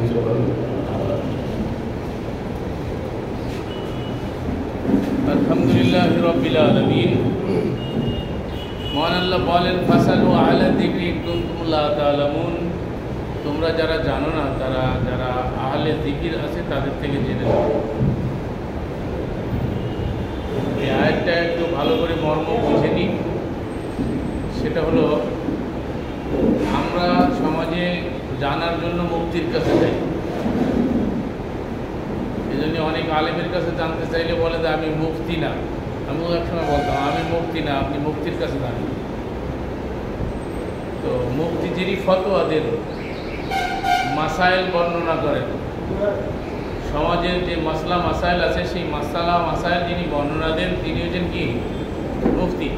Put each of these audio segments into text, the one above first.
আলহামদুলিল্লাহি রাব্বিল আলামিন। মহান আল্লাহ বলেন, ফাসালু আহলা যিকরি ইন কুনতুম লা তা'লামুন। তোমরা যারা জানো না, যারা আহলে যিকির আছে তাদের থেকে জেনে নাও। এই আয়াতটা একটু ভালো করে মর্ম বুঝে নিই। সেটা হলো, আমরা সমাজে জানার জন্য মুফতির কাছে যাই। এই জন্য অনেক আলেমের কাছে জানতে চাইলে বলে যে আমি মুফতি না। আমিও একসময় বলতাম আমি মুফতি না, আপনি মুফতির কাছে জানেন। তো মুফতি যিনি ফতোয়া দেন, মাসাইল বর্ণনা করেন, সমাজের যে মাসলা মাসাইল আছে সেই মাসালা মাসাইল যিনি বর্ণনা দেন তিনি হচ্ছেন কি? মুফতি।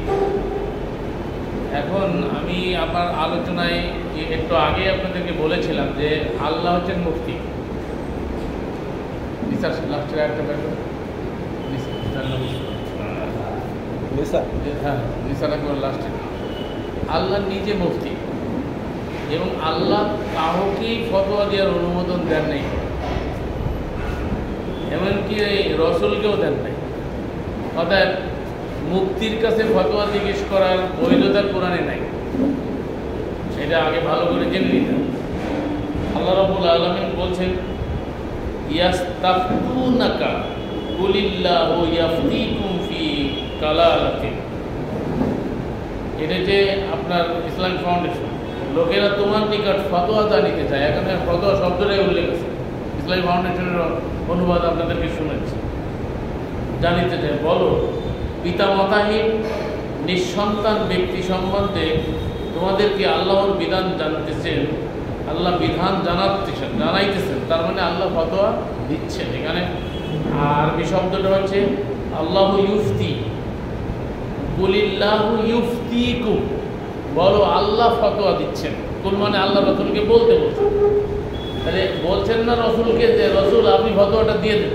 এখন আমি আমার আলোচনায় একটু আগে আপনাদেরকে বলেছিলাম যে আল্লাহ হচ্ছেন মুফতি। আল্লাহ নিজে মুফতি এবং আল্লাহ কাউকেই ফতোয়া দেওয়ার অনুমোদন দেন নাই, এমনকি রসুলকেও দেন নাই। অর্থাৎ মুফতির কাছে ফতোয়া জিজ্ঞেস করার বৈধতা কোরআনে নাই। এটা আগে ভালো করে জেনে নিতে। আল্লাহ রাব্বুল আলামিন বলছেন, ইয়াস্তাফতুনাকা কুলিল্লাহু ইয়াফতিকুম ফি কালালাতিন। এটা যে আপনার ইসলামিক ফাউন্ডেশন, লোকেরা তোমার নিকট ফতোয়া জানিতে চায়। এখানে ফতোয়া শব্দটাই উল্লেখ আছে। ইসলামিক ফাউন্ডেশনের অনুবাদ আপনাদেরকে শুনেছি। জানিতে চায়, বলো পিতামাতাহীন নিঃসন্তান ব্যক্তি সম্বন্ধে তোমাদেরকে আল্লাহর বিধান জানতেছেন, আল্লাহ বিধান জানাইতেছেন। তার মানে আল্লাহ ফতোয়া দিচ্ছেন। এখানে আরবি শব্দটা হচ্ছে আল্লাহু ইউফতি, কুলিল্লাহু ইউফতিকুম। বলো আল্লাহ ফতোয়া দিচ্ছেন। কোন মানে আল্লাহ রসুলকে বলতে বলছেন। তাহলে বলছেন না রসুলকে যে রসুল আপনি ফতোয়াটা দিয়ে দেন।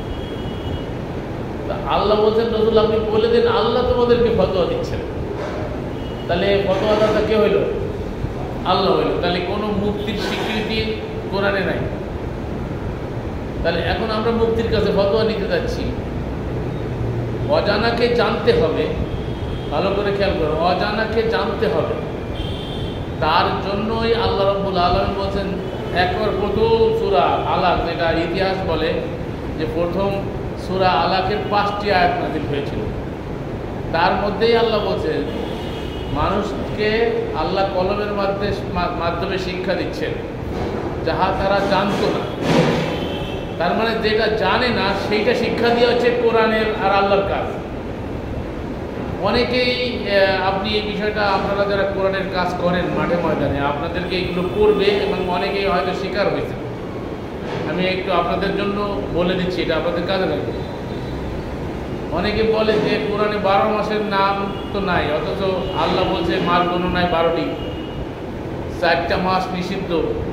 আল্লাহ বলছেন রসুল আপনি বলে দেন, আল্লাহ তোমাদেরকে ফতোয়া দিচ্ছেন। তাহলে ফতোয়াদাতা কে হইল? আল্লাহ হইল। তাহলে কোনো মুফতির স্বীকৃতি কোরআনে নাই। তাহলে এখন আমরা মুফতির কাছে ফতোয়া নিতে যাচ্ছি। অজানাকে জানতে হবে, ভালো করে খেয়াল করো, অজানাকে জানতে হবে। তার জন্যই আল্লাহ রাব্বুল আলামিন বলছেন, একবার প্রথম সূরা আলাক, যেটা ইতিহাস বলে যে প্রথম সূরা আলাকের 5টি আয়াত নাযিল হয়েছিল। তার মধ্যেই আল্লাহ বলছেন মানুষকে আল্লাহ কলমের মাধ্যমে শিক্ষা দিচ্ছেন যাহা তারা জানতো না। তার মানে যেটা জানে না সেইটা শিক্ষা দেওয়া হচ্ছে কোরআনের আর আল্লাহর কাজ। অনেকেই আপনি এই বিষয়টা, আপনারা যারা কোরআনের কাজ করেন মাঠে ময়দানে, আপনাদেরকে এগুলো করবে এবং অনেকেই হয়তো শিকার হয়েছে। আমি একটু আপনাদের জন্য বলে দিচ্ছি, এটা আপনাদের কাজে লাগবে। অনেকে বলে যে কোরআনে 12 মাসের নাম তো নাই, অথচ আল্লাহ বলছে মাস গণনায় 12টি, 4টা মাস নিষিদ্ধ।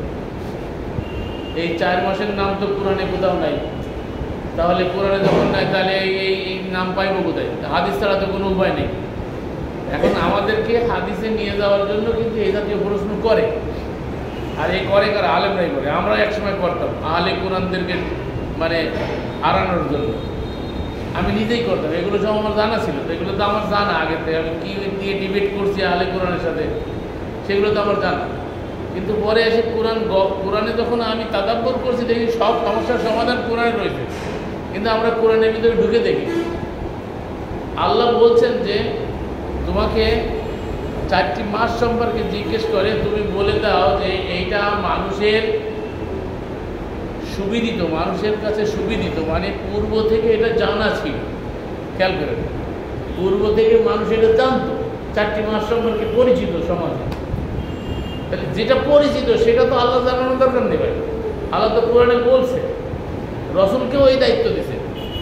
এই 4 মাসের নাম তো কোরআনে কোথাও নাই। তাহলে কোরআনে যখন নাই তাহলে এই নাম পাইব কোথায়? হাদিস ছাড়া তো কোনো উপায় নেই। এখন আমাদেরকে হাদিসে নিয়ে যাওয়ার জন্য কিন্তু এই জাতীয় প্রশ্ন করে। আর এই করে কারা? আলেমরাই করে। আমরা একসময় করতাম আহলে কোরআনদেরকে মানে হারানোর জন্য। আমি নিজেই করতাম, এগুলো সব আমার জানা ছিল। এগুলো তো আমার জানা আগে থেকে, আমি কী দিয়ে ডিবেট করছি আহলে কোরআনের সাথে, সেগুলো তো আমার জানা। কিন্তু পরে এসে কোরআনে যখন আমি তাদাব্বর করছি, দেখি সব সমস্যার সমাধান কোরআনে রয়েছে, কিন্তু আমরা কোরআনের ভিতরে ঢুকে দেখি আল্লাহ বলছেন যে তোমাকে 4টি মাস সম্পর্কে জিজ্ঞেস করে, তুমি বলে দাও যে এইটা মানুষের সুবিদিত, মানুষের কাছে সুবিদিত, মানে পূর্ব থেকে এটা জানা ছিল। খেয়াল করে, পূর্ব থেকে মানুষ এটা জানতো, 4টি মাস সম্পর্কে পরিচিত সমাজে। তাহলে যেটা পরিচিত সেটা তো আল্লাহ জানানোর দরকার নেই ভাই। আল্লাহ তো কোরআনে বলছে, রসুলকেও এই দায়িত্ব দিছে,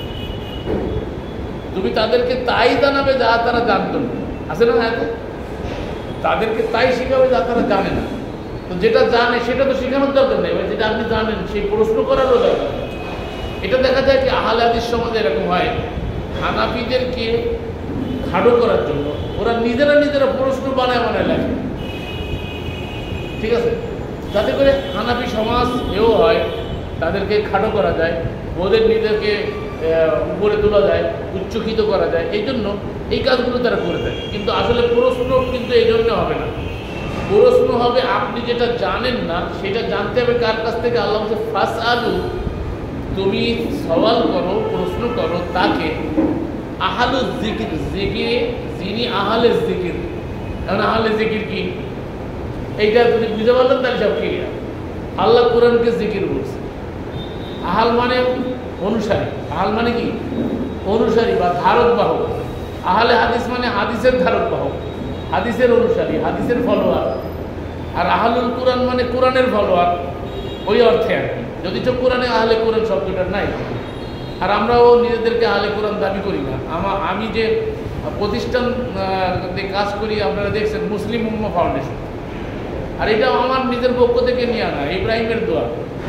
তুমি তাদেরকে তাই জানাবে যা তারা জানতো না। আছে না? হ্যাঁ, তাদেরকে তাই শিখাবে যা তারা জানে না। তো যেটা জানে সেটা তো শেখানোর দরকার নেই ভাই। যেটা আপনি জানেন সেই প্রশ্ন করারও দরকার নেই। এটা দেখা যায় কি আহলে হাদিস সমাজে এরকম হয়, হানাফিদেরকে খাটো করার জন্য ওরা নিজেরা প্রশ্ন বানায় লেখে। ঠিক আছে? যাতে করে হানাফি সমাজ এও হয়, তাদেরকে খাটো করা যায়, ওদের নিজেকে উপরে তোলা যায়, উচ্চকিত করা যায়, এই জন্য এই কাজগুলো তারা করে থাকে। কিন্তু আসলে প্রশ্ন কিন্তু এই জন্য হবে না। প্রশ্ন হবে আপনি যেটা জানেন না সেটা জানতে হবে কার কাছ থেকে? আল্লাহ বলছে ফাস আলু, তুমি সওয়াল করো, প্রশ্ন করো তাকে আহালু জিকির, জিকিরে যিনি আহলে জিকির। কারণ আহলে জিকির কি এইটা যদি বুঝতে পারলেন তাহলে সব ক্লিয়ার। আল্লাহ কোরআনকে জিকির বলছে। আহাল মানে অনুসারী, আহাল মানে কি? অনুসারী বা ধারক বাহক। আহলে হাদিস মানে হাদিসের ধারক বাহক, হাদিসের অনুসারী, হাদিসের ফলোয়ার। আর আহলুল কোরআন মানে কোরআনের ফলোয়ার, ওই অর্থে আর কি। যদি তো কোরআনে আহলে কোরআন শব্দটা নাই, আর আমরাও নিজেদেরকে আহলে কোরআন দাবি করি না। আমি যে প্রতিষ্ঠান কাজ করি আপনারা দেখছেন, মুসলিম উম্মাহ ফাউন্ডেশন, আর এটাও আমার নিজের পক্ষ থেকে নিয়ে আনা, ইব্রাহিমের দোয়া,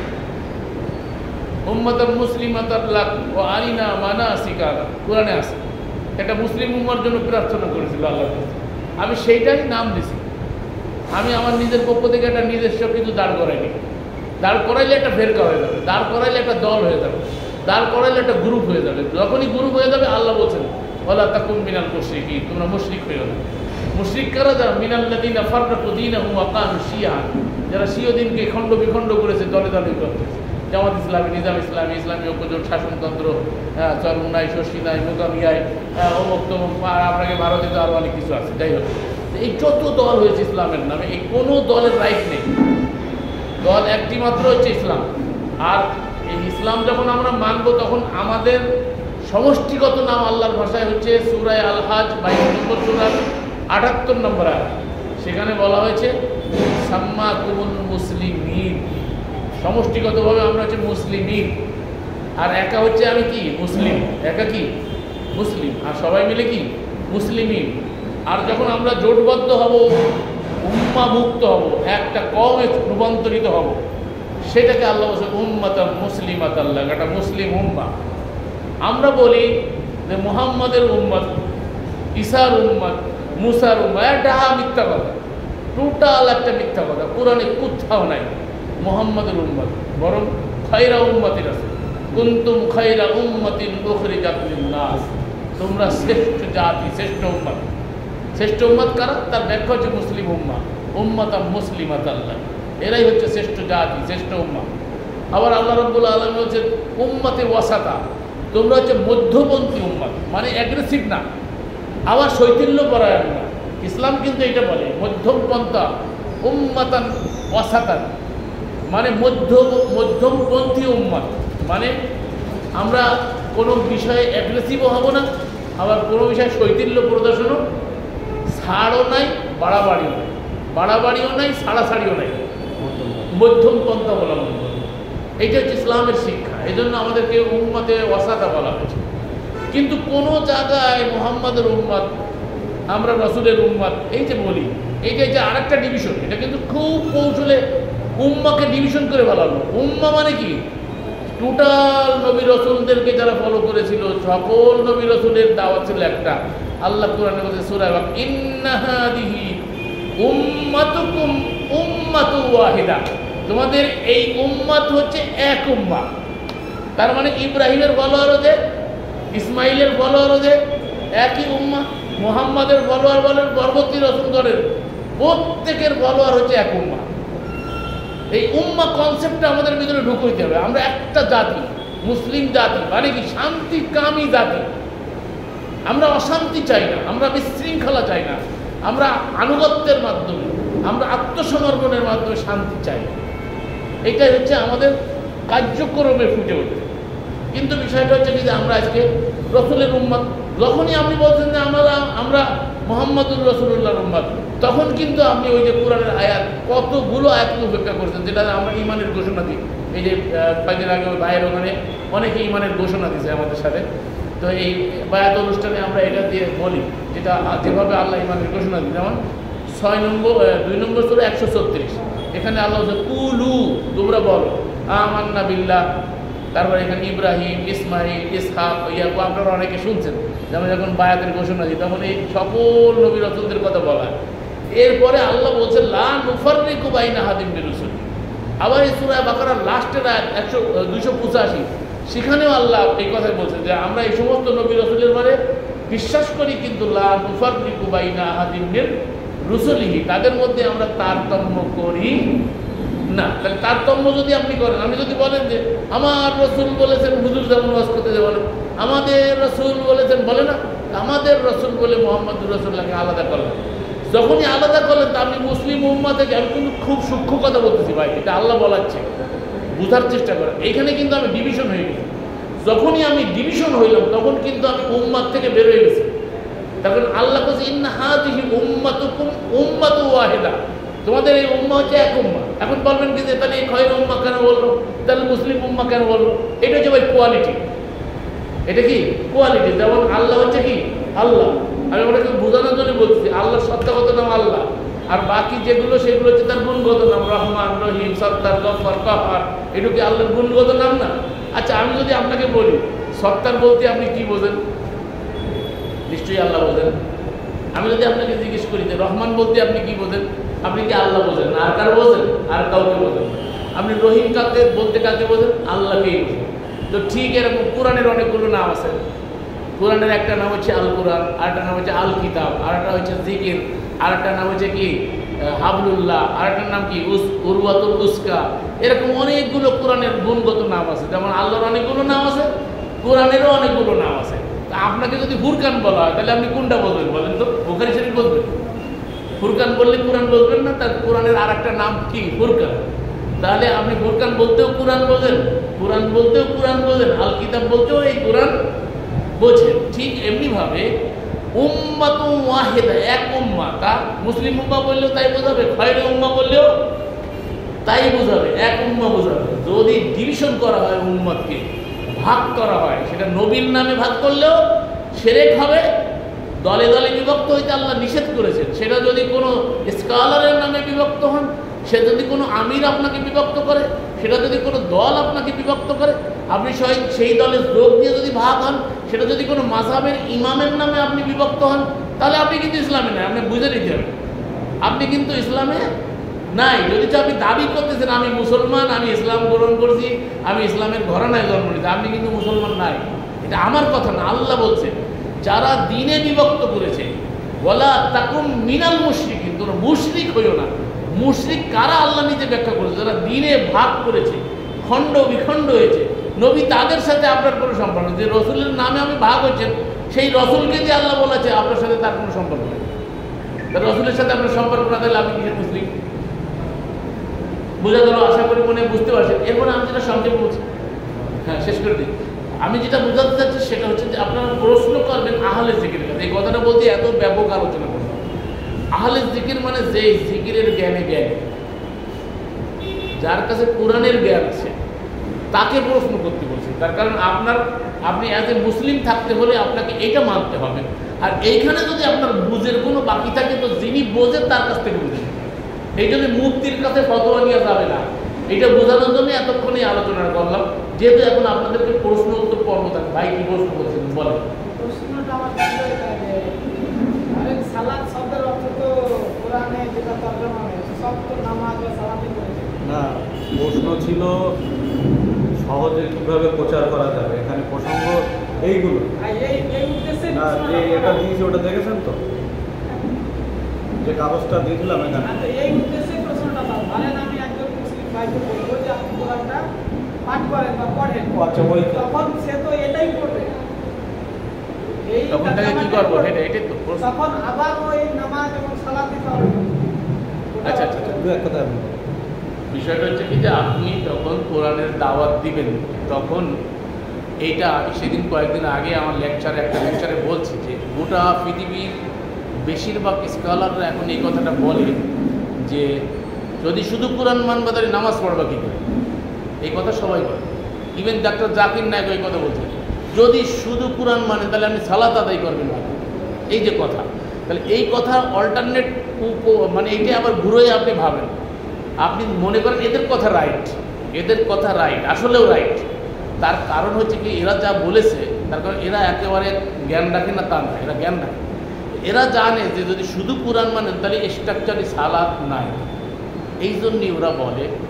উম্মাতান মুসলিমাতান লাক ওয়া আরিনা মানাসিকানা, কোরআনে আছে। এটা মুসলিম উম্মার জন্য প্রার্থনা করেছিল আল্লাহর কাছে, আমি সেইটাই নাম দিছি। আমি আমার নিজের পক্ষ থেকে একটা নিজস্ব কিছু দাঁড় করাইনি। দাঁড় করাইলে একটা ফেরকা হয়ে যাবে, দাঁড় করাইলে একটা দল হয়ে যাবে, দাঁড় করাইলে একটা গ্রুপ হয়ে যাবে। যখনই গ্রুপ হয়ে যাবে আল্লাহ বলছেন ওয়ালা তাকুন মিনাল মুশরিকিন, তোমরা মুশরিক হয়ে যাবে। মুশরিক কারা? যারা মিনাল্লাযিনা ফাররাকু দীনাহুম ওয়া কানু শিয়াআন, যারা শিয়া দিনকে খণ্ড বিখণ্ড করেছে, দলে দলে করতেছে। জামাত ইসলামী, নিজাম ইসলামী, ইসলামী ঐক্যজোট, শাসনতন্ত্র, চরমনাই, শশীনাই, মোকামিয়ায়, অমুক তমুক, আপনাকে ভারতে তো আরও অনেক কিছু আছে। যাই হোক, এই যত দল হয়েছে ইসলামের নামে, এই কোনো দলের রাইট নেই। দল একটি মাত্র হচ্ছে ইসলাম। আর এই ইসলাম যখন আমরা মানব তখন আমাদের সমষ্টিগত নাম আল্লাহর ভাষায় হচ্ছে সূরা আল হাজ 22 নম্বর সূরার 78 নম্বর আয়াত। সেখানে বলা হয়েছে সাম্মাকুমুল মুসলিমিন, সমষ্টিগতভাবে আমরা হচ্ছে মুসলিমিন। আর একা হচ্ছে আমি কি? মুসলিম। একা কি? মুসলিম। আর সবাই মিলে কি? মুসলিমিন। আর যখন আমরা জোটবদ্ধ হব, উম্মাহ মুক্ত হব, একটা কওমে রূপান্তরিত হব, সেটাকে আল্লাহ বলছে উম্মাতান মুসলিমাতান লাক, একটা মুসলিম উম্মাহ। আমরা বলি যে মুহাম্মাদের উম্মত, ঈসার উম্মত, মুসার উম্মত, এটা মিথ্যা কথা, টোটাল একটা মিথ্যা কথা। কোরআনে কোথাও নাই মুহাম্মাদের উম্মত, বরং খায়রা উম্মতিন আছে। কুনতুম খায়রা উম্মাতিন উখরিজাত লিন-নাস, তোমরা শ্রেষ্ঠ জাতি, শ্রেষ্ঠ উম্মত। শ্রেষ্ঠ উম্মত কারা? তার ব্যাখ্যা হচ্ছে মুসলিম উম্মাহ, উম্মাতান মুসলিমাতান লাক, এরাই হচ্ছে শ্রেষ্ঠ জাতি, শ্রেষ্ঠ উম্মাহ। আবার আল্লাহ রাব্বুল আলামিন হচ্ছে উম্মতে ওয়াসাতা, তোমরা হচ্ছে মধ্যপন্থী উম্মত, মানে অ্যাগ্রেসিভ না, আবার শৈথিল্য পরায়ণ না। ইসলাম কিন্তু এটা বলে মধ্যম পন্থা, উম্মাতান ওয়াসাতান, মানে মধ্যমপন্থী উম্মত। মানে আমরা কোনো বিষয়ে অ্যাগ্রেসিভও হব না, আবার কোনো বিষয়ে শৈথিল্য প্রদর্শনও, ছাড়ও নাই, বাড়াবাড়িও নাই, বাড়াবাড়িও নাই, ছাড়াছাড়িও নাই, মধ্যম পন্থা অবলম্বন করব। এইটা হচ্ছে ইসলামের শিক্ষা। এই জন্য আমাদেরকে উম্মতে ওয়াসাতা বলা হয়েছে। কিন্তু কোনো জায়গায় মুহাম্মাদের উম্মত, আমরা রাসূলের উম্মত এই যে বলি, এইটা যে আরেকটা ডিভিশন, এটা কিন্তু খুব কৌশলে উম্মাকে ডিভিশন করে বলা হলো। উম্মা মানে কি? টোটাল নবী রসুলদেরকে যারা ফলো করেছিল, সকল নবী রসুলের দাওয়াত ছিল একটা। আল্লাহ কোরআনে বলছে সূরা বাক, ইন্না হাদিহি উম্মাতুকুম উম্মাতু ওয়াহিদা, তোমাদের এই উম্মত হচ্ছে এক উম্মাহ। তার মানে ইব্রাহিমের ফলোয়ারও যে, ইসমাইলের ফলোয়ারও যে, একই উম্মাহ। মুহাম্মাদের ফলোয়ার বলেন, পরবর্তী রসুলগণের প্রত্যেকের ফলোয়ার হচ্ছে এক উম্মাহ। এই উম্মাহ কনসেপ্টটা আমাদের ভিতরে ঢুকাইতে হবে। আমরা একটা জাতি, মুসলিম জাতি, মানে কি? শান্তিকামী জাতি। আমরা অশান্তি চাই না, আমরা বিশৃঙ্খলা চাই না, আমরা আনুগত্যের মাধ্যমে, আমরা আত্মসমর্পণের মাধ্যমে শান্তি চাই। এটাই হচ্ছে আমাদের কার্যক্রমে ফুটে ওঠে। কিন্তু বিষয়টা হচ্ছে কি যে আমরা আজকে রসুলের উম্মত, যখনই আপনি বলছেন যে আমরা মুহাম্মাদুর রাসূলুল্লাহর উম্মত, তখন কিন্তু আপনি ওই যে কোরআনের আয়াত, কতগুলো আয়াত উপেক্ষা করছেন, যেটা আমরা ইমানের ঘোষণা দিই। এই যে কয়েকদিন আগে ওই ভাইয়ের ওখানে অনেকে ইমানের ঘোষণা দিয়েছে আমাদের সাথে। তো এই বায়াত অনুষ্ঠানে আমরা এটা দিয়ে বলি, যেটা যেভাবে আল্লাহ ইমানের ঘোষণা দিই। যেমন 2 নম্বর সূরা 136, এখানে আল্লাহ বলছে কুলু, তোমরা বলো, আমান্না বিল্লাহ। তারপরে এখানে ইব্রাহিম, ইসমাইল, ইসহাক, ইয়াকুব, আপনারা অনেকে শুনছেন। যেমন যখন বায়াতের ঘোষণা দিই তখন এই সকল নবী রাসূলদের কথা বলা হয়। এরপরে আল্লাহ বলছে লা নুফাররিকু বাইনা আহাদিন মির রুসুলি, আবার এই সূরা বাকারার লাস্টের আয়াত 285, সেখানেও আল্লাহ এই কথাই বলছেন যে আমরা এই সমস্ত নবী রাসূলের বারে বিশ্বাস করি, কিন্তু লা নুফাররিকু বাইনা আহাদিন মির রুসুলিহি, তাদের মধ্যে আমরা তারতম্য করি না। তাহলে তারতম্য যদি আপনি করেন, আপনি যদি বলেন যে আমার রাসূল বলেছেন, হুজুর যেমন ওয়াজ করতে যে বলেন আমাদের রাসূল বলেছেন, বলে না আমাদের রাসূল বলে মুহাম্মদুর রাসূলুল্লাহকে আলাদা করলেন। যখনই আলাদা করলেন তা আপনি মুসলিম উম্মাহ থেকে, আমি কিন্তু খুব সূক্ষ্ম কথা বলতেছি ভাই, এটা আল্লাহ বলাচ্ছে, বুঝার চেষ্টা করেন। এইখানে কিন্তু আমি ডিভিশন হয়ে গেছি। যখনই আমি ডিভিশন হইলাম তখন কিন্তু আমি উম্মাত থেকে বের হয়ে গেছি। তখন আল্লাহ বলছে ইন্না হাযিহি উম্মাতুকুম উম্মাতুন ওয়াহিদা, তোমাদের এই উম্মাহ হচ্ছে এক উম্মাহ। এখন বলবেন কি যে তাহলে এই খয়র উম্মাহ কেন বললো, তাহলে মুসলিম উম্মাহ কেন বললো? এটা হচ্ছে ভাই কোয়ালিটি, এটা কি কোয়ালিটি। যেমন আল্লাহ হচ্ছে কি আল্লাহ, আমি ওটাকে বোঝানোর জন্য বলছি, আল্লাহর সত্তাগত নাম আল্লাহ, আর বাকি যেগুলো সেগুলো হচ্ছে তার গুণগত নাম, রহমান, রহিম, সত্তার, গফফার, কাহার, এটা কি আল্লাহর গুণগত নাম না? আচ্ছা, আমি যদি আপনাকে বলি সত্তার বলতে আপনি কি বোঝেন? নিশ্চয়ই আল্লাহ বোঝেন। আমি যদি আপনাকে জিজ্ঞেস করি যে রহমান বলতে আপনি কি বোঝেন, আপনি কি আল্লাহ বোঝেন? আর কার বোঝেন? আর কাউকে বোঝেন। আপনি রহিম কাকে বলতে কাকে বোঝেন? আল্লাহকেই বোঝেন। তো ঠিক এরকম কোরআনের অনেকগুলো নাম আছে। কোরআনের একটা নাম হচ্ছে আল কোরআন, আরেকটা নাম হচ্ছে আল কিতাব, আরেকটা হচ্ছে জিকির, আরেকটা নাম হচ্ছে কি হাবলুল্লাহ, আরেকটার নাম কি উরওয়াতুল উস্কা। এরকম অনেকগুলো কোরআনের গুণগত নাম আছে। যেমন আল্লাহর অনেকগুলো নাম আছে, কোরআনেরও অনেকগুলো নাম আছে। তা আপনাকে যদি ফুরকান বলা হয় তাহলে আপনি কোনটা বলবেন বলেন তো? বুখারী শরীফ বলবেন? ফুরকান বললে কোরআন বলবেন না? তার কোরআনের আরেকটা নাম কি ফুরকান। তাহলে আপনি ফুরকান বলতেও কোরআন বোঝেন, কোরআন বলতেও কোরআন বোঝেন, আল কিতাব বলতেও এই কোরআন বোঝেন। ঠিক এমনিভাবে উম্মাতুন ওয়াহিদা, এক উম্মাহ, তা মুসলিম উম্মাহ বললেও তাই বোঝাবে, খয়রে উম্মাহ বললেও তাই বোঝাবে, এক উম্মাহ বোঝাবে। যদি ডিভিশন করা হয়, উম্মাহকে ভাগ করা হয়, সেটা নবীর নামে ভাগ করলেও শিরক হবে। দলে দলে বিভক্ত হইতে আল্লাহ নিষেধ করেছেন। সেটা যদি কোনো স্কলারের নামে বিভক্ত হন, সে যদি কোনো আমির আপনাকে বিভক্ত করে, সেটা যদি কোনো দল আপনাকে বিভক্ত করে, আপনি সেই দলের যোগ দিয়ে যদি ভাগ হন, সেটা যদি কোনো মাযহাবের ইমামের নামে আপনি বিভক্ত হন, তাহলে আপনি কিন্তু ইসলামে নাই। আপনি বুঝে নিতে হবে আপনি কিন্তু ইসলামে নাই। যদি আপনি দাবি করতেছেন আমি মুসলমান, আমি ইসলাম গ্রহণ করছি, আমি ইসলামের ঘরানায় জন্ম নিয়েছি, আপনি কিন্তু মুসলমান নাই। এটা আমার কথা না, আল্লাহ বলছে যারা দ্বীনে বিভক্ত করেছে, ওয়ালা তাকুম মিনাল মুশরিকিন, তোমরা মুশরিক হইও না। মুশরিক কারা আল্লাহ নিজে ব্যাখ্যা করেছে? যারা দ্বীনে ভাগ করেছে, খণ্ড বিখণ্ড হয়েছে। নবী তাদের সাথে আপনার কোনো সম্পর্ক নেই। যে রসুলের নামে আমি ভাগ হচ্ছেন, সেই রসুলকে যে আল্লাহ বলেছে আপনার সাথে তার কোনো সম্পর্ক নেই। রসুলের সাথে আপনার সম্পর্ক না থাকলে আপনি কিসের মুসলিম? বোঝা গেল? আশা করি মনে বুঝতে পারছেন। এরপরে আমি যেটা সংক্ষেপ বলছি, হ্যাঁ শেষ করে দিই। আমি যেটা বোঝাতে চাচ্ছি সেটা হচ্ছে যে আপনারা প্রশ্ন করবেন আহলে জিকিরের কাছে। এই কথাটা বলতে এত ব্যাপক আলোচনা করব। আহলে জিকির মানে যে জিকিরের জ্ঞানে জ্ঞানী, যার কাছে কোরআনের জ্ঞান আছে, তাকে প্রশ্ন করতে বলছি। তার কারণ আপনি অ্যাজ এ মুসলিম থাকতে হলে আপনাকে এইটা মানতে হবে। আর এইখানে যদি আপনার বুঝের কোনো বাকি থাকে, তো যিনি বোঝেন তার কাছ থেকে বুঝেন। এই জন্য মুফতির কাছে ফতোয়া নিয়ে যাবে না। এটা বোঝানোর জন্য এতক্ষণে আলোচনা করলাম। যেহেতু এখন আপনাদেরকে প্রশ্ন উত্তর পর্ব থাকে। ভাই কি প্রশ্ন করছেন বলেন? প্রশ্নটা আমার সালাত শব্দের অর্থ তো কোরআনে যেটা তর্জমা হয়েছে সব তো নামাজ বা সালাতই করেছে না। প্রশ্ন ছিল সহজে কিভাবে প্রচার করা যাবে, এখানে প্রসঙ্গ এইগুলো। এই উদ্দেশ্যে না, যে এটা দিয়েছি ওটা দেখেছেন তো, যে কাগজটা দিয়েছিলাম এখানে। এই উদ্দেশ্যে প্রশ্নটা দাও। ধরেন আমি একজন মুসলিম ভাইকে বলবো যে আপনি কোরআনটা পাঠ করেন বা পড়েন, আচ্ছা, ওই তখন সে তো এটাই করবে। তখন তাকে কি করবো? এটাই তো তখন আবার ওই নামাজ এবং সালাত দিতে হবে। আচ্ছা আচ্ছা, এক কথা আপনি বিষয়টা হচ্ছে কি যে আপনি যখন কোরআনের দাওয়াত দিবেন, তখন এইটা আমি সেদিন কয়েকদিন আগে আমার একটা লেকচারে বলছি যে গোটা পৃথিবীর বেশিরভাগ স্কলাররা এখন এই কথাটা বলে যে যদি শুধু কোরআন মানবা তাহলে নামাজ পড়বা কী করে। এই কথা সবাই বলে। ইভেন ডাক্তার জাকির নায়ক এই কথা বলছে, যদি শুধু কোরআন মানে তাহলে আপনি সালাত আদায় করবেন না। এই যে কথা, তাহলে এই কথা অল্টারনেট মানে এইটা আবার ঘুরে আপনি ভাবেন, আপনি মনে করেন এদের কথা রাইট, এদের কথা রাইট, আসলেও রাইট। তার কারণ হচ্ছে কি, এরা যা বলেছে তার কারণ এরা একেবারে জ্ঞান রাখে না তা না, এরা জ্ঞান রাখে। এরা জানে যে যদি শুধু কোরআন মানেন তাহলে স্ট্রাকচারে সালাত নাই। এই জন্যই ওরা বলে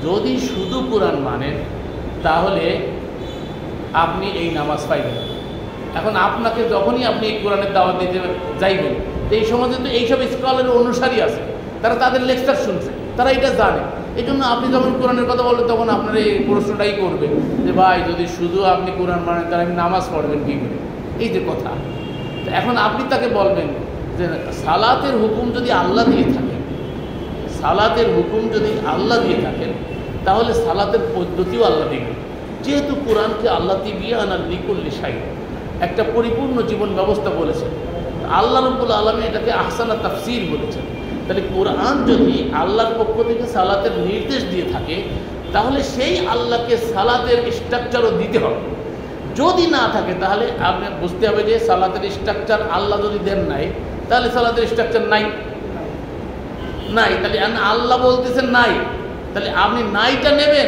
যদি শুধু কোরআন মানেন তাহলে আপনি এই নামাজ পাইবেন। এখন আপনাকে যখনই আপনি এই কোরআনের দাওয়াত দিতে যাইবেন, এই সমাজে তো এইসব স্কলারের অনুসারী আছে, তারা তাদের লেকচার শুনছে, তারা এটা জানে। এই জন্য আপনি যখন কোরআনের কথা বলবেন তখন আপনার এই প্রশ্নটাই করবে যে ভাই যদি শুধু আপনি কোরআন মানেন তাহলে আপনি নামাজ পড়বেন কী করে, এই যে কথা। তো এখন আপনি তাকে বলবেন যে সালাতের হুকুম যদি আল্লাহ দিয়ে থাকেন, সালাতের হুকুম যদি আল্লাহ দিয়ে থাকেন তাহলে সালাতের পদ্ধতিও আল্লাহ দিবেন। যেহেতু কোরআনকে আল্লাহ তিবিয়ান আর লিকুল্লি শাই, একটা পরিপূর্ণ জীবন ব্যবস্থা বলেছেন, আল্লাহ রাব্বুল আলামিন এটাকে আহসানা তাফসীর বলেছেন। তাহলে কোরআন যদি আল্লাহর পক্ষ থেকে সালাতের নির্দেশ দিয়ে থাকে তাহলে সেই আল্লাহকে সালাতের স্ট্রাকচারও দিতে হবে। যদি না থাকে তাহলে আপনি বুঝতে হবে যে সালাতের স্ট্রাকচার আল্লাহ যদি দেন নাই তাহলে সালাতের স্ট্রাকচার নাই। তাহলে আল্লাহ বলতেছেন নাই, তাহলে আপনি নাইটা নেবেন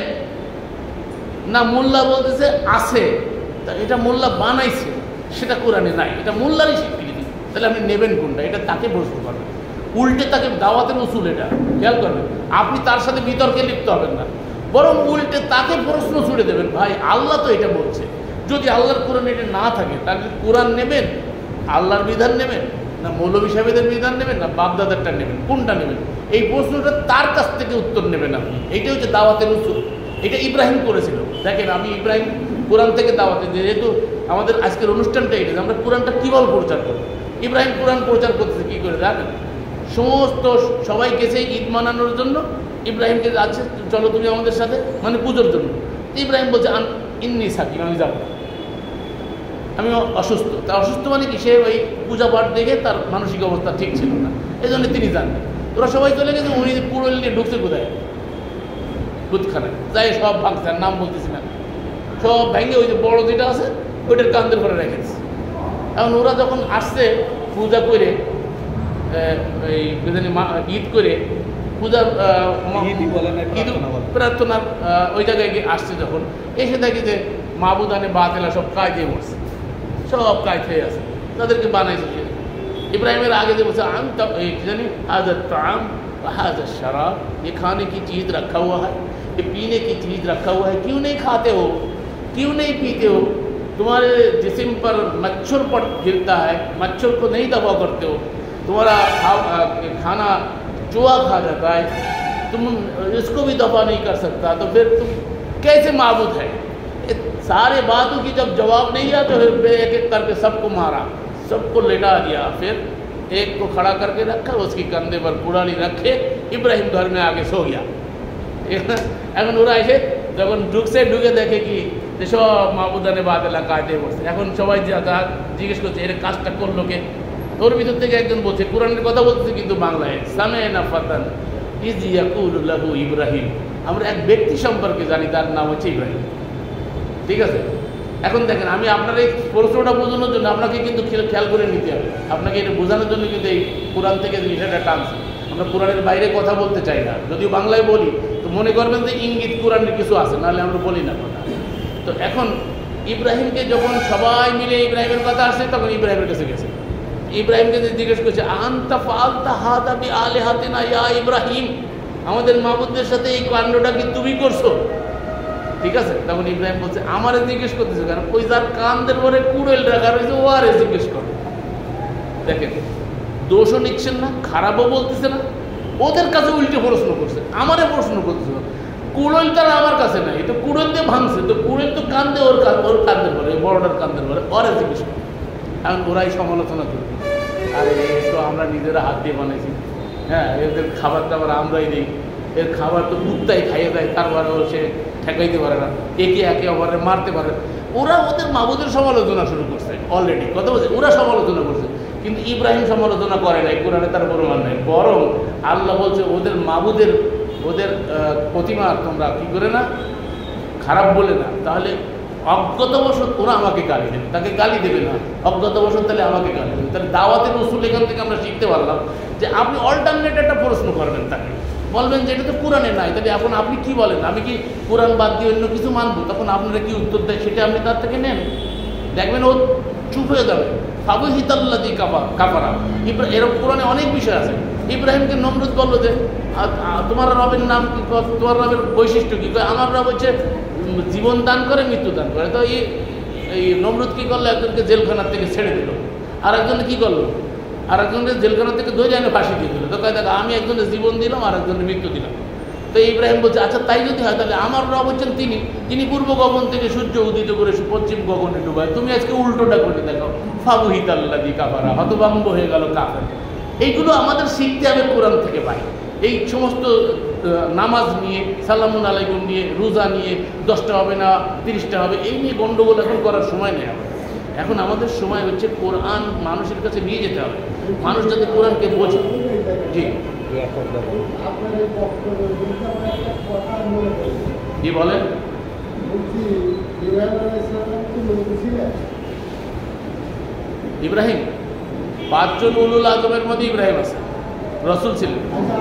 না মোল্লা বলতেছে আছে, তা এটা মোল্লা বানাইছে সেটা কোরআনে নাই, এটা মোল্লারই স্বীকৃতি, তাহলে আপনি নেবেন কোনটা? এটা তাকে প্রশ্ন করবেন, উল্টে তাকে দাওয়াতের উসুল এটা খেয়াল করবেন। আপনি তার সাথে বিতর্কে লিপ্ত হবেন না, বরং উল্টে তাকে প্রশ্ন ছুড়ে দেবেন, ভাই আল্লাহ তো এটা বলছে, যদি আল্লাহর কোরআন এটা না থাকে তাহলে কোরআন নেবেন, আল্লাহর বিধান নেবেন না মৌলভী সাহেবদের বিধান নেবেন না বাগদাদেরটা নেবেন, কোনটা নেবেন? এই প্রশ্নটা তার কাছ থেকে উত্তর নেবেন আপনি। এইটা হচ্ছে দাওয়াতের উসুল, এটা ইব্রাহিম করেছিল। দেখেন আমি ইব্রাহিম কোরআন থেকে দাওয়াতে, যেহেতু আমাদের আজকের অনুষ্ঠানটা এটা, আমরা কোরআনটা কীভাবে প্রচার করব। ইব্রাহিম কোরআন প্রচার করতেছে কী করে জানেন? সমস্ত সবাই গেছে ঈদ মানানোর জন্য, ইব্রাহিমকে যাচ্ছে চলো তুমি আমাদের সাথে, মানে পুজোর জন্য। ইব্রাহিম বলছে ইন্নি সাকিম, আমি যাবো, আমি অসুস্থ। তা অসুস্থ মানে কি, সে ওই পূজা পাঠ দেখে তার মানসিক অবস্থা ঠিক ছিল না, এই জন্য তিনি জানবেন। ওরা সবাই চলে গেছে, উনি পুরো নিয়ে ঢুকছে কোথায়, দুধখানায় যাই সব ভাঙছে, আর নাম বলতেছি না, সব ভেঙে ওই যে বড় যেটা আছে ওইটার কান্দের ঘরে রেখেছে। এখন ওরা যখন আসছে পূজা করে, এই ঈদ করে পূজার ঈদ প্রার্থনার ওই জায়গায় গিয়ে আসছে, যখন এসে দেখি যে মাহবুদানে বাতেলা সব কাজ দিয়ে বসছে, সব কাজ হয়ে আছে, তাদেরকে বানাইছে। इब्राहिम आगे से बोलते आम तब जानी हाजर ताम हाजर शराब, ये खाने की चीज़ रखा हुआ है, ये पीने की चीज़ रखा हुआ है, क्यों नहीं खाते हो, क्यों नहीं पीते हो? तुम्हारे जिस्म पर मच्छर पड़ गिरता है, मच्छर को नहीं दबा करते हो, तुम्हारा खाना चूहा खा जाता है, तुम इसको भी दफा नहीं कर सकता, तो फिर तुम कैसे माबूद है? सारे बातों की जब जवाब नहीं आया तो फिर एक एक करके सबको मारा, सबको लेटा दिया, फिर एक को खड़ा करके रखा, उसकी कंधे पर कुड़ाली रखे, इब्राहिम घर में आके सो गया। এখন ওরা এসে যখন ঢুকে দেখে কি যে সব মাহবুদানে বাতেলা কায়দে বসছে, এখন সবাই জিজ্ঞেস করছে এর কাজটা করলো কে? ওর ভিতর থেকে একজন বলছে, কোরআনের কথা বলতেছে কিন্তু বাংলায়, সামেনা ফাতান ইজ ইয়াকুলু লাহু ইব্রাহিম, আমরা এক ব্যক্তি সম্পর্কে জানি তার নাম হচ্ছে ইব্রাহিম। ঠিক আছে, এখন দেখেন আমি আপনার এই প্রশ্নটা বোঝানোর জন্য আপনাকে কিন্তু খেয়াল করে নিতে হবে, আপনাকে এটা বোঝানোর জন্য কিন্তু এই কোরআন থেকে বিষয়টা টানছে। আমরা কোরআনের বাইরে কথা বলতে চাই না, যদিও বাংলায় বলি তো মনে করবেন যে ইঙ্গিত কোরআনের কিছু আছে, নাহলে আমরা বলি না কথা। তো এখন ইব্রাহিমকে যখন সবাই মিলে ইব্রাহিমের কথা আসছে তখন ইব্রাহিমের কাছে গেছে, ইব্রাহিমকে জিজ্ঞেস করছে আনতা ফালতা হাদা বি আলিহাতিনা ইয়া ইব্রাহিম, আমাদের মাবুদদের সাথে এই কাণ্ডটা কি তুমি করছো? ঠিক আছে, তখন ইব্রাহিম বলছে আমারে জিজ্ঞেস করতেছে কেন, ওই যার কান্দের পরে কুড়েল রাখা রয়েছে ও আরে জিজ্ঞেস করো। দেখেন দোষও নিচ্ছেন না, খারাপও বলতেছে না, ওদের কাছে উল্টে প্রশ্ন করছে, আমারে প্রশ্ন করতেছে। কুড়েল তারা আমার কাছে নাই, তো কুড়েল দিয়ে ভাঙছে, তো কুড়েল তো কান্দে ওর কান্দের পরে, বড়টার কান্দের পরে ওরে জিজ্ঞেস করে। এখন ওরাই সমালোচনা করবে, আরে তো আমরা নিজেরা হাত দিয়ে বানাইছি, হ্যাঁ এদের খাবার টাবার আমরাই দিই, এর খাবার তো কুত্তাই খাইয়ে দেয়, তারপরেও সে ঠেকাইতে পারে না, একে অপরে মারতে পারে। ওরা ওদের মাবুদের সমালোচনা শুরু করছে অলরেডি, কথা বলছে ওরা সমালোচনা করছে, কিন্তু ইব্রাহিম সমালোচনা করে নাই, কোরআনে তার প্রমাণ নাই। বরং আল্লাহ বলছে ওদের মাবুদের ওদের প্রতিমা তোমরা কী করে না খারাপ বলে না, তাহলে অজ্ঞতাবশত ওরা আমাকে গালি দেবে, তাকে গালি দেবে না অজ্ঞতাবশত, তাহলে আমাকে গালি দেবে। তাহলে দাওয়াতের উসুল এখান থেকে আমরা শিখতে পারলাম যে আপনি অল্টারনেট একটা প্রশ্ন করবেন, তাকে বলবেন যে এটা তো কোরআনে নাই, তাহলে এখন আপনি কি বলেন, আমি কি কোরআন বাদ দিয়ে অন্য কিছু মানবো? তখন আপনারা কি উত্তর দেয় সেটা আপনি তার থেকে নেন, দেখবেন ও চুপ হয়ে যাবে। ফাবুহিতাল্লাযী কাফারা, এরকম কোরআনে অনেক বিষয় আছে। ইব্রাহিমকে নমরুদ বললো যে তোমার রবের নাম কি, তোমার রবের বৈশিষ্ট্য কী? আমার রব হচ্ছে জীবন দান করে, মৃত্যু দান করে। তো এই নমরুদ কী করলো? একজনকে জেলখানার থেকে ছেড়ে দিল, আর একজনে কী করলো? আর একজনকে জেলখানা থেকে ধরে এনে ফাঁসি দিয়ে দিল। তো কয় দেখো, আমি একজনের জীবন দিলাম আর একজনের মৃত্যু দিলাম। তো ইব্রাহিম বলছে, আচ্ছা তাই যদি হয় তাহলে আমার রব হচ্ছেন তিনি পূর্ব গগন থেকে সূর্য উদিত করে পশ্চিম গগনে ডুবায়। তুমি আজকে উল্টোটা করে দেখো, ফাবুহিত আল্লাহ দি কাফারা, হতভম্ব হয়ে গেল কাফের। এইগুলো আমাদের শিখতে হবে কোরআন থেকে পাই। এই সমস্ত নামাজ নিয়ে, সালামুন আলাইকুম নিয়ে, রোজা নিয়ে 10টা হবে না 30টা হবে, এই নিয়ে গণ্ডগোল এখন করার সময় নেই। এখন আমাদের সময় হচ্ছে কোরআন মানুষের কাছে নিয়ে যেতে হবে, মানুষ যাতে কোরআনকে বোঝে। জি জি বলেন। ইব্রাহিম 5 জন উলুল আজমের মধ্যে ইব্রাহিম আছে, রসুল ছিলেন।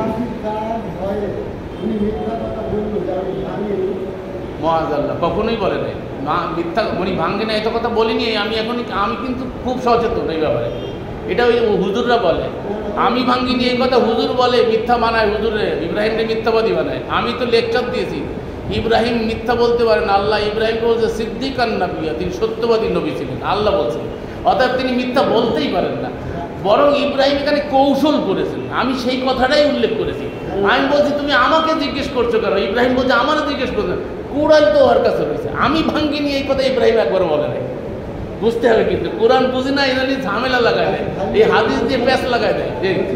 মহাজাল্লাহ কখনোই বলে নাই, মিথ্যা উনি ভাঙ্গে না, এত কথা বলিনি আমি। আমি কিন্তু খুব সচেতন এই ব্যাপারে। এটা ওই হুজুররা বলে, আমি ভাঙ্গিনি এই কথা হুজুর বলে, মিথ্যা বানায় হুজুরে, ইব্রাহিমকে মিথ্যাবাদী বানায়। আমি তো লেকচার দিয়েছি, ইব্রাহিম মিথ্যা বলতে পারেন। আল্লাহ ইব্রাহিমকে বলছে সিদ্দিকান নবিয়্যা, তিনি সত্যবাদী নবী ছিলেন, আল্লাহ বলছেন। অতএব তিনি মিথ্যা বলতেই পারেন না, বরং ইব্রাহিম এখানে কৌশল করেছেন। আমি সেই কথাটাই উল্লেখ করেছি। আমি বলছি তুমি আমাকে জিজ্ঞেস করছো কেন? ইব্রাহিম বলছে আমার জিজ্ঞেস করছেন, কোরআন তো ওর কাছে রয়েছে, আমি ভাঙ্গিনি এই কথা ইব্রাহিম একবার বলে নাই। বুঝতে হবে কিন্তু কোরআন বুঝি না, এটা নিয়ে ঝামেলা লাগায় দেয়, এই হাদিস দিয়ে প্যাঁচ লাগায় দেয়।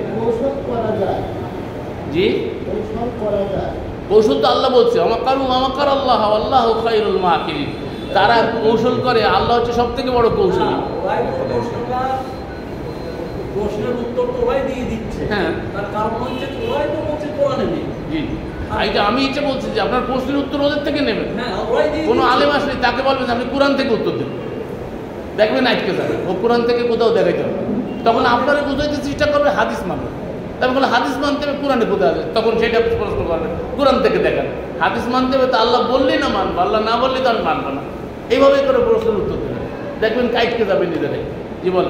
জি কৌশল তো আল্লাহ বলছে, আমাকার আল্লাহ আল্লাহ খায়রুল মাকিরিন। তারা কৌশল করে, আল্লাহ হচ্ছে সব থেকে বড় কৌশলী। প্রশ্নের উত্তর তো ওরাই দিয়ে দিচ্ছে। হ্যাঁ, তার কারণ হচ্ছে ওরাই তো বলছে কোরআনে নেই। জি এইটা আমি ইচ্ছে বলছি যে আপনার প্রশ্নের উত্তর ওদের থেকে নেবেন। হ্যাঁ, ওরাই দিয়ে কোনো দিচ্ছে। আলেম আসলে তাকে বলবেন যে আপনি কোরআন থেকে উত্তর দেবেন, দেখবেন আজকে যাবে ও কোরআন থেকে কোথাও দেখাইতে হবে। তখন আপনারা বুঝাইতে চেষ্টা করবে হাদিস মানবে, তারপর বলে হাদিস মানতে হবে কোরআনে কোথায় আছে, তখন সেটা প্রশ্ন করবে কোরআন থেকে দেখান। হাদিস মানতে হবে তো আল্লাহ বললেই না মানবো, আল্লাহ না বললে তো আমি মানবো না। এইভাবে করে প্রশ্নের উত্তর দেবেন, দেখবেন কাইটকে যাবে নিজেরাই। জি বলেন।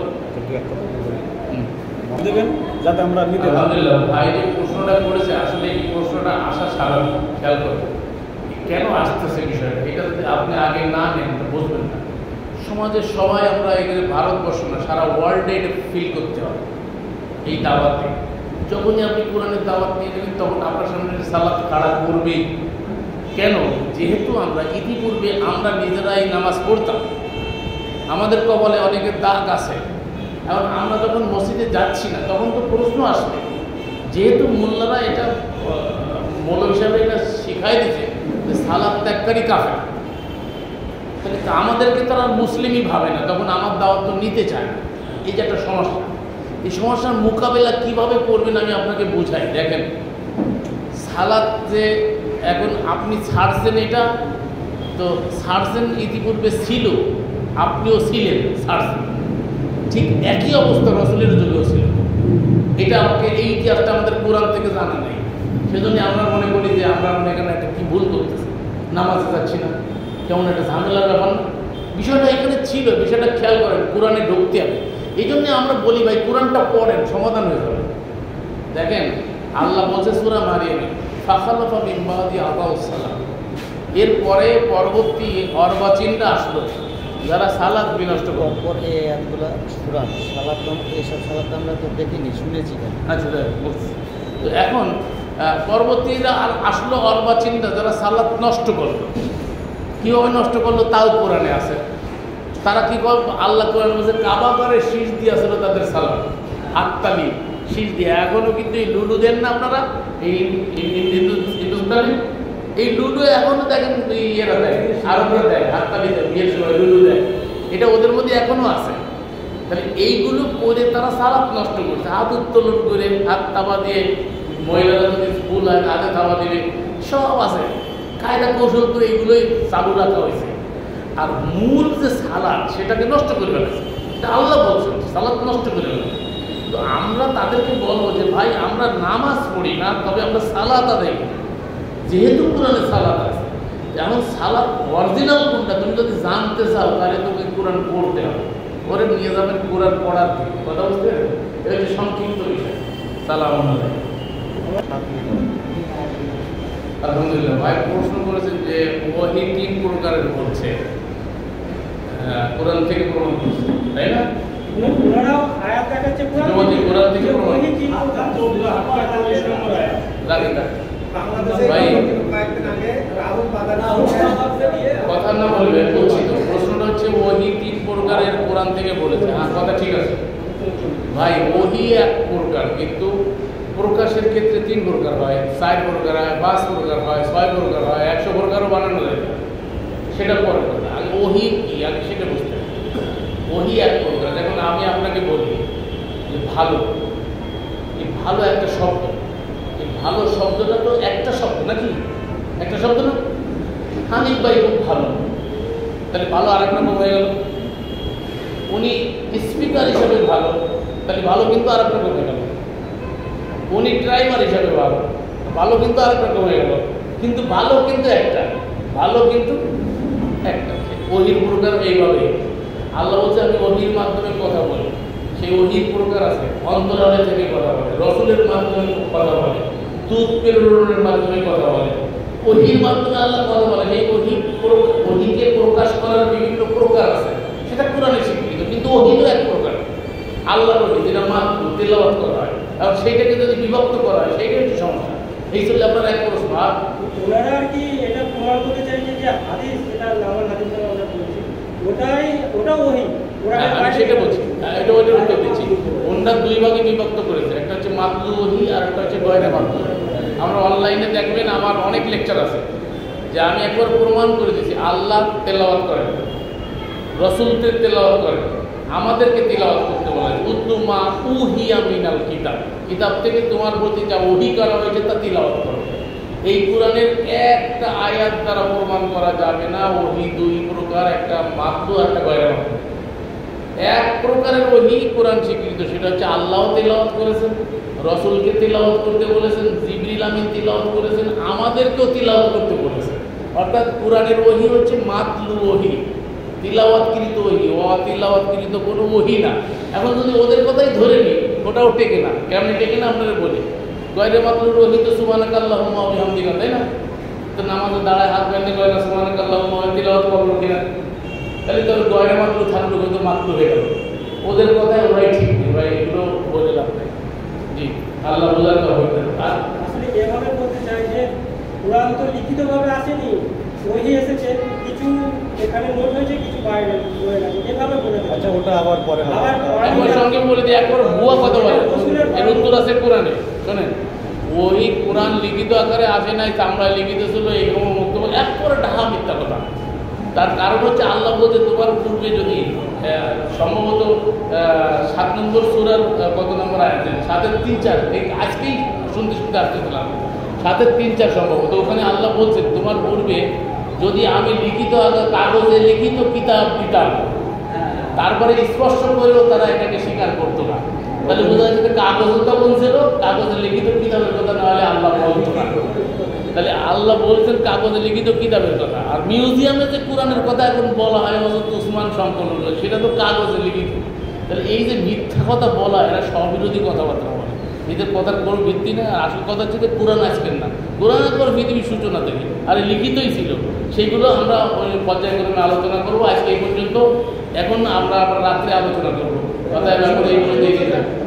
দেবেন যাতে আমরা নিতে পারি। আলহামদুলিল্লাহ ভাই যে প্রশ্নটা করেছে, আসলে এই প্রশ্নটা আসা স্বাভাবিক। খেয়াল করবেন কেন আসতেছে বিষয়টা, এটা যদি আপনি আগে না নেন তো বুঝবেন না। সমাজের সবাই আমরা এখানে ভারতবর্ষ না, সারা ওয়ার্ল্ডে এটা ফিল করতে হবে এই দাওয়াতে। যখনই আপনি কোরআনের দাওয়াত নিয়ে গেলেন তখন আপনার সামনে সালাত খাড়া করবেই। কেন? যেহেতু আমরা ইতিপূর্বে আমরা নিজেরাই নামাজ পড়তাম, আমাদের কবলে অনেকের দাগ আছে। এখন আমরা যখন মসজিদে যাচ্ছি না তখন তো প্রশ্ন আসবে, যেহেতু মোল্লারা এটা মৌলবী হিসাবে এটা শিখাই দিচ্ছে যে সালাত ত্যাগকারী কাফের, তাহলে তো আমাদেরকে তারা মুসলিমই ভাবে না, তখন আমার দাওয়াত তো নিতে চায় না। এই যে একটা সমস্যা, এই সমস্যার মোকাবেলা কীভাবে করবেন আমি আপনাকে বোঝাই। দেখেন সালাত যে এখন আপনি ছাড়ছেন, এটা তো ছাড়ছেন ইতিপূর্বে ছিল, আপনিও ছিলেন ছাড়ছেন, ঠিক একই অবস্থা রসুলের যুগেও ছিল। এটা আমাকে এই ইতিহাসটা আমাদের কোরআন থেকে জানা নেই, সেজন্য আমরা মনে করি যে আমরা এখানে একটা কী ভুল করতেছি, নামাজে যাচ্ছি না, কেমন একটা ঝামেলার ব্যাপার না। বিষয়টা এখানে ছিল, বিষয়টা খেয়াল করেন, কোরআনে ঢুকতে হবে। এই জন্যে আমরা বলি ভাই কোরআনটা পড়েন, সমাধান হয়ে যাবে। দেখেন আল্লাহ বলছে সূরা মারিয়ামে ফাখালাফা মিন বাদি আতাউস সালাম, এরপরে পরবর্তী অর্বাচীনরা আসলো যারা সালাত বিনষ্ট করে। পরে এতগুলো সূরা সালাত, এইসব সালাত আমরা তো দেখিনি, শুনেছি। আচ্ছা বলছি তো এখন পরবর্তীরা আর আসলো অর্বাচীনরা যারা সালাত নষ্ট করলো। কীভাবে নষ্ট করলো তাও কোরআনে আছে। তারা কী করবো, আল্লাহ কোরআন বলছে কাবা করে শীষ দিয়ে আসলো তাদের সালাত, হাততালি শীষ দিয়ে। এখনও কিন্তু এই লুডু দেন না আপনারা, এই হিন্দুস্তানি এই লুডু এখনও দেখেন ইয়েরা দেয়, আরবরা দেয়, হাততালি দেয়, বিয়ের সময় লুডু দেয়, এটা ওদের মধ্যে এখনও আছে। তাহলে এইগুলো করে তারা সালাত নষ্ট করছে, হাত উত্তোলন করে, হাত তাবা দিয়ে, মহিলারা যদি ফুল হয় হাতে তাবা দিবে, সব আছে, কায়দা কৌশল করে এইগুলোই চালু রাখা হয়েছে। আর মূল যে সালাদ সেটাকে নষ্ট করে ফেলেছে, এটা আল্লাহ বলছেন সালাদ নষ্ট করে ফেলেছে। তো আমরা তাদেরকে বলবো যে ভাই আমরা নামাজ পড়ি না, তবে আমরা সালাত আদায় করি, যেহেতু কোরআনে সালাত আছে। এখন সালাত অরিজিনাল কোনটা তুমি যদি জানতে চাও তাহলে তোমাকে কোরআন পড়তে হবে, পরে নিয়ে যাবেন কোরআন পড়ার দিকে। কথা বুঝতে এটা হচ্ছে সংক্ষিপ্ত বিষয়। সালাম আলাইকুম। আলহামদুলিল্লাহ। ভাই প্রশ্ন করেছেন যে ওয়াহি 3 প্রকারের বলছে, কোরআন থেকে প্রমাণ করছে, তাই না? ওনারাও আয়াত দেখাচ্ছে কোরআন জমাতি কোরআন থেকে প্রমাণ ওহি কি রাখেন না ভাই, কথা না বলবে বলছি তো। প্রশ্নটা হচ্ছে ওহি 3 প্রকারের কোরআন থেকে বলেছে। হ্যাঁ, কথা ঠিক আছে ভাই। ওহি 1 প্রকার, কিন্তু প্রকাশের ক্ষেত্রে 3 প্রকার হয়, 4 প্রকার হয়, 5 প্রকার হয়, 6 প্রকার হয়, 100 প্রকারও বানানো যায়। সেটা পরে কথা, আগে ওহি কি আগে সেটা বুঝতে হবে। ওহি 1 প্রকার। এখন আমি আপনাকে বলি যে ভালো, এই ভালো একটা শব্দ, এই ভালো শব্দটা তো একটা শব্দ নাকি? একটা শব্দ না? হানিফ ভাই খুব ভালো, তাহলে ভালো আরেক রকম হয়ে গেল। উনি স্পিকার হিসেবে ভালো, তাহলে ভালো কিন্তু আরেক রকম হয়ে গেল। উনি ড্রাইভার হিসেবে ভালো, ভালো কিন্তু আরেক রকম হয়ে গেল। কিন্তু ভালো কিন্তু একটা, ভালো কিন্তু একটা। ওহির প্রকার এইভাবে আল্লাহ বলছে আমি ওহির মাধ্যমে কথা বলি। সেই ওহির প্রকার আছে, অন্তরালে থেকে কথা বলে, রসুলের মাধ্যমে কথা বলে, দুধ প্রেরণের মাধ্যমে কথা বলে, ওহির মাধ্যমে আল্লাহ কথা বলে। এই ওহিকে প্রকাশ করার বিভিন্ন প্রকার আছে, সেটা কোরআনে স্বীকৃত। কিন্তু ওহি তো 1 প্রকার, আল্লাহর ওহি, যেটা মাত্র তেলাওয়াত করা হয়। আর সেইটাকে যদি বিভক্ত করা হয় সেইটাই হচ্ছে সমস্যা। এই চললে আপনার 1 প্রশ্ন। আর ওনারা আর কি এটা প্রমাণ করতে চাইছে যে হাদিস, যেটা লামাল হাদিস আমরা বলছি, ওটা ওহি। আমি সেটা বলছি, এটা ওইটার উত্তর দিচ্ছি। ওনারা 2 ভাগে বিভক্ত করেছে, একটা হচ্ছে মাতলু ওহি আর একটা হচ্ছে গয়রে মাতলু। আমরা অনলাইনে দেখবেন আমার অনেক লেকচার আছে যে আমি একবার প্রমাণ করে দিয়েছি আল্লাহ তেলাওয়াত করেন, রসুলদের তেলাওয়াত করেন, আমাদেরকে তেলাওয়াত করতে বলা হয়। উদ্দুমা উহিয়া মিনাল কিতাব, কিতাব থেকে তোমার প্রতি যা ওহি করা হয়েছে তা তেলাওয়াত করো। এই কোরআনের একটা আয়াত দ্বারা প্রমাণ করা যাবে না ওহি 2 প্রকার, একটা মাতলু আর একটা গয়রে মাতলু। 1 প্রকারের ওহি কোরআন স্বীকৃত, সেটা হচ্ছে আল্লাহ তেলাওয়াত করেছেন, রসুলকে তিলাওয়াত করতে বলেছেন, জিবরিল আমিন তিলাওয়াত করেছেন, আমাদেরকেও তিলাওয়াত করতে বলেছেন। অর্থাৎ কোরআনের ওহি হচ্ছে মাতলু ওহি, তিলাওয়াতকৃত ওহি, অতিলাওয়াতকৃত কোনো ওহি না। এখন যদি ওদের কথাই ধরে নিই, ওটাও টেকে না। কেমন টেকে না আপনারা বলি? গয়রে মাতলুর ওহি তো সুবহানাকাল্লাহুম্মা ওয়া বিহামদিকা, তাই না? তো নামাজে দাঁড়ায় হাত বেঁধে কয় না সুবহানাকাল্লাহুম্মা ওয়া তিলাওয়াত করলো কিনা? তাহলে তো গয়রে মাতলু থাকলো, কিন্তু মাতলু হয়ে গেল। ওদের কথাই ওরাই ঠিক নেই ভাই, এগুলো বলে লাভ নেই। জি, আল্লাহ বোঝার তো হইতে আর আসলে এভাবে বলতে চাই যে কোরআন তো লিখিতভাবে আসেনি, ওহি এসেছে, কিছু এখানে নোট হয়েছে, কিছু বাইরে রয়ে গেছে, এভাবে বলে দেয়। আচ্ছা, ওটা আবার পরে হবে। একবার সঙ্গে বলে দিই, একবার ভুয়া কথা বলে, এর উত্তর আছে কোরআনে। শোনেন, ওই কোরআন লিখিত আকারে আসে নাই, চামড়ায় লিখিত ছিল, এইরকম বক্তব্য একবারে ঢাকা মিথ্যা কথা। তার কারণ হচ্ছে আল্লাহ বলতে তোমার পূর্বে যদি সম্ভবত 7 নম্বর সূরার কত নম্বর আয়াতে 7-এর 3-4, এই আজকেই শুনতে আসতেছিলাম, 7-এর 3-4 সম্ভবত, ওখানে আল্লাহ বলছেন তোমার পূর্বে যদি আমি লিখিত কাগজে লিখিত কিতাব দিতাম, তারপরে স্পষ্ট করেও তারা এটাকে স্বীকার করতো না। তাহলে বোঝা যাচ্ছে কাগজের কথা বলছিল, কাগজে লিখিত কিতাবের কথা না হলে আল্লাহ বলতো না। তাহলে আল্লাহ বলছেন কাগজে লিখিত কিতাবের কথা। আর মিউজিয়ামে যে কোরআনের কথা এখন বলা হয় হযরত উসমান সংকলন, সেটা তো কাগজে লিখিত। তাহলে এই যে মিথ্যা কথা বলা, এরা স্ববিরোধী কথাবার্তা বলে, এদের কথার কোনো ভিত্তি নেই। আর আসল কথা হচ্ছে যে কোরআন আজকের না, কোরআন একবার পৃথিবীর সূচনা থেকে আর লিখিতই ছিল। সেইগুলো আমরা পর্যায়ক্রমে আলোচনা করবো। আজকে এই পর্যন্ত, এখন আমরা আবার রাত্রে আলোচনা করবো। কথা এইগুলো দিয়ে